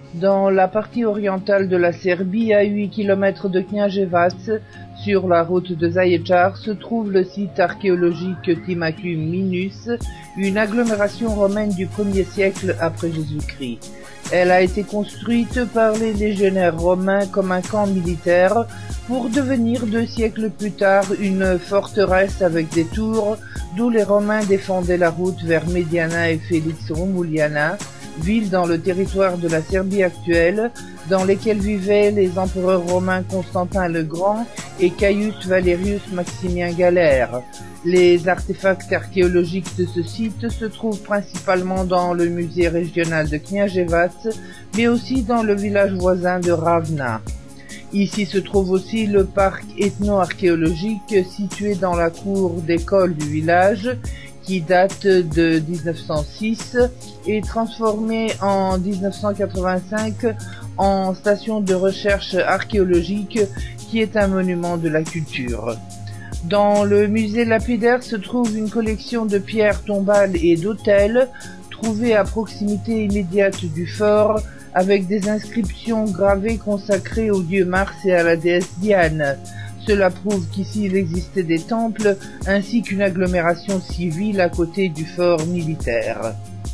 Dans la partie orientale de la Serbie, à 8 km de Knjaževac, sur la route de Zaječar, se trouve le site archéologique Timacum Minus, une agglomération romaine du 1er siècle après Jésus-Christ. Elle a été construite par les légionnaires romains comme un camp militaire pour devenir 2 siècles plus tard une forteresse avec des tours d'où les Romains défendaient la route vers Mediana et Felix Romuliana, villes dans le territoire de la Serbie actuelle, dans lesquelles vivaient les empereurs romains Constantin le Grand et Caius Valerius Maximien Galère. Les artefacts archéologiques de ce site se trouvent principalement dans le musée régional de Knjaževac, mais aussi dans le village voisin de Ravna. Ici se trouve aussi le parc ethno-archéologique situé dans la cour d'école du village, qui date de 1906 et transformé en 1985 en station de recherche archéologique qui est un monument de la culture. Dans le musée lapidaire se trouve une collection de pierres tombales et d'autels trouvées à proximité immédiate du fort avec des inscriptions gravées consacrées au dieu Mars et à la déesse Diane. Cela prouve qu'ici il existait des temples ainsi qu'une agglomération civile à côté du fort militaire.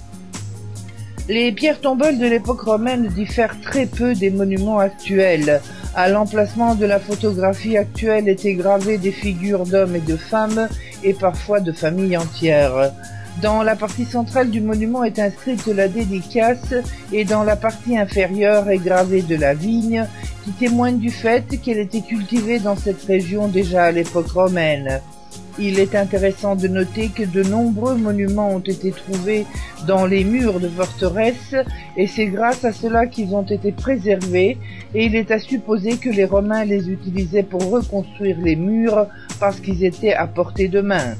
Les pierres tombales de l'époque romaine diffèrent très peu des monuments actuels. À l'emplacement de la photographie actuelle étaient gravées des figures d'hommes et de femmes et parfois de familles entières. Dans la partie centrale du monument est inscrite la dédicace et dans la partie inférieure est gravée de la vigne qui témoigne du fait qu'elle était cultivée dans cette région déjà à l'époque romaine. Il est intéressant de noter que de nombreux monuments ont été trouvés dans les murs de forteresses et c'est grâce à cela qu'ils ont été préservés et il est à supposer que les Romains les utilisaient pour reconstruire les murs parce qu'ils étaient à portée de main.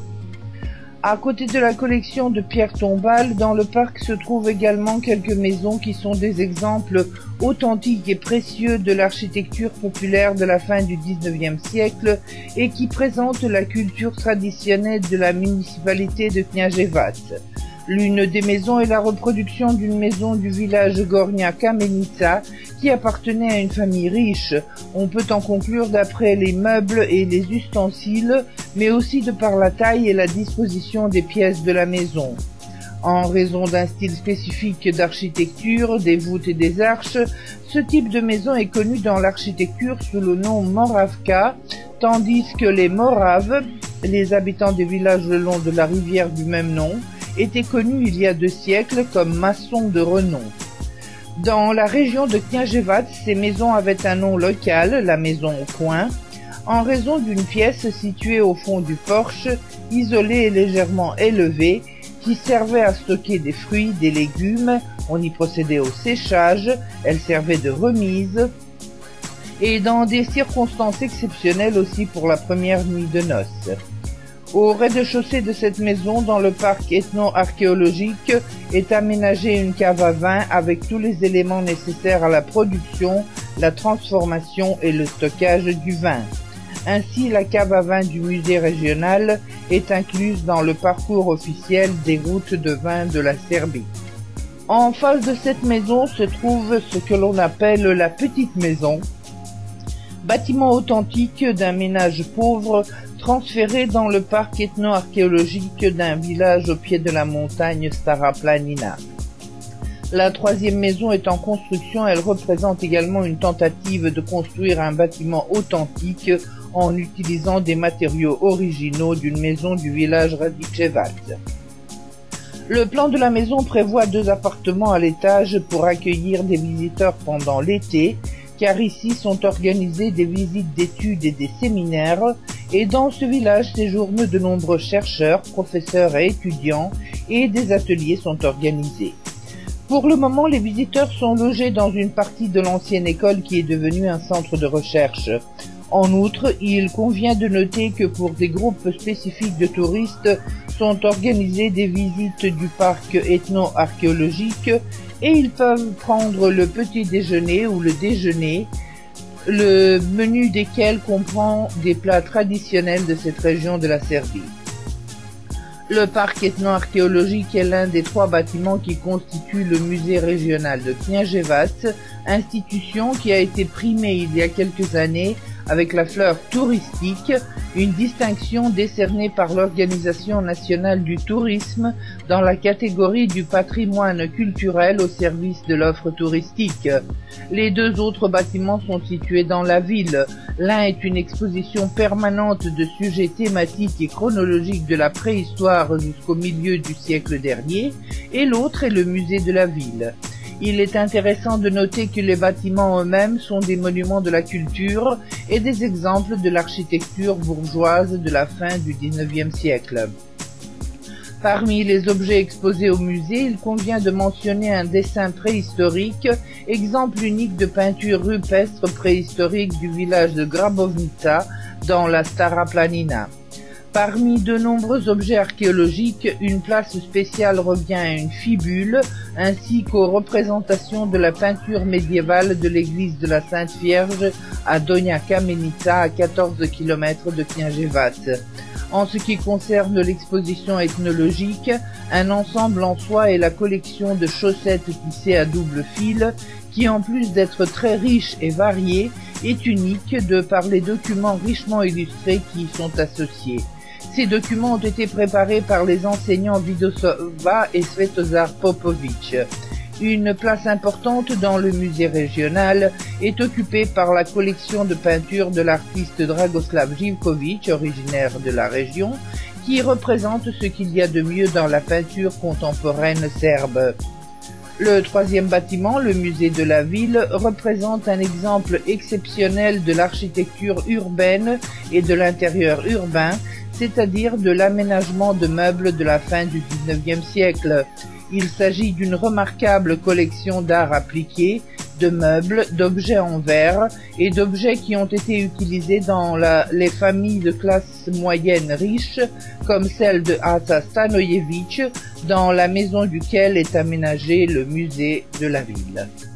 À côté de la collection de pierres tombales, dans le parc se trouvent également quelques maisons qui sont des exemples authentiques et précieux de l'architecture populaire de la fin du XIXe siècle et qui présentent la culture traditionnelle de la municipalité de Knjaževac. L'une des maisons est la reproduction d'une maison du village Gornja Kamenica qui appartenait à une famille riche. On peut en conclure d'après les meubles et les ustensiles, mais aussi de par la taille et la disposition des pièces de la maison. En raison d'un style spécifique d'architecture, des voûtes et des arches, ce type de maison est connu dans l'architecture sous le nom Moravka, tandis que les Moraves, les habitants des villages le long de la rivière du même nom, étaient connus il y a 2 siècles comme maçons de renom. Dans la région de Knjaževac, ces maisons avaient un nom local, la maison au coin, en raison d'une pièce située au fond du porche, isolée et légèrement élevée, qui servait à stocker des fruits, des légumes, on y procédait au séchage, elle servait de remise, et dans des circonstances exceptionnelles aussi pour la première nuit de noces. Au rez-de-chaussée de cette maison, dans le parc ethno-archéologique, est aménagée une cave à vin avec tous les éléments nécessaires à la production, la transformation et le stockage du vin. Ainsi, la cave à vin du musée régional est incluse dans le parcours officiel des routes de vin de la Serbie. En face de cette maison se trouve ce que l'on appelle la petite maison, bâtiment authentique d'un ménage pauvre transféré dans le parc ethno-archéologique d'un village au pied de la montagne Stara Planina. La 3e maison est en construction, elle représente également une tentative de construire un bâtiment authentique en utilisant des matériaux originaux d'une maison du village Radičevac. Le plan de la maison prévoit 2 appartements à l'étage pour accueillir des visiteurs pendant l'été, car ici sont organisées des visites d'études et des séminaires, et dans ce village séjournent de nombreux chercheurs, professeurs et étudiants, et des ateliers sont organisés. Pour le moment, les visiteurs sont logés dans une partie de l'ancienne école qui est devenue un centre de recherche. En outre, il convient de noter que pour des groupes spécifiques de touristes sont organisées des visites du parc ethno-archéologique et ils peuvent prendre le petit déjeuner ou le déjeuner, le menu desquels comprend des plats traditionnels de cette région de la Serbie. Le parc ethno-archéologique est l'un des 3 bâtiments qui constituent le musée régional de Kniajevac, institution qui a été primée il y a quelques années avec la fleur touristique, une distinction décernée par l'Organisation nationale du tourisme dans la catégorie du patrimoine culturel au service de l'offre touristique. Les 2 autres bâtiments sont situés dans la ville. L'un est une exposition permanente de sujets thématiques et chronologiques de la préhistoire jusqu'au milieu du siècle dernier, et l'autre est le musée de la ville. Il est intéressant de noter que les bâtiments eux-mêmes sont des monuments de la culture et des exemples de l'architecture bourgeoise de la fin du XIXe siècle. Parmi les objets exposés au musée, il convient de mentionner un dessin préhistorique, exemple unique de peinture rupestre préhistorique du village de Grabovnica dans la Stara Planina. Parmi de nombreux objets archéologiques, une place spéciale revient à une fibule, ainsi qu'aux représentations de la peinture médiévale de l'église de la Sainte Vierge à Donja Kamenica, à 14 km de Kniajevac. En ce qui concerne l'exposition ethnologique, un ensemble en soi est la collection de chaussettes tissées à double fil, qui en plus d'être très riche et variée, est unique de par les documents richement illustrés qui y sont associés. Ces documents ont été préparés par les enseignants Vidosova et Svetozar Popovic. Une place importante dans le musée régional est occupée par la collection de peintures de l'artiste Dragoslav Živković, originaire de la région, qui représente ce qu'il y a de mieux dans la peinture contemporaine serbe. Le 3e bâtiment, le musée de la ville, représente un exemple exceptionnel de l'architecture urbaine et de l'intérieur urbain, c'est-à-dire de l'aménagement de meubles de la fin du XIXe siècle. Il s'agit d'une remarquable collection d'art appliqué, de meubles, d'objets en verre et d'objets qui ont été utilisés dans les familles de classe moyenne riche, comme celle de Asa Stanojević, dans la maison duquel est aménagé le musée de la ville.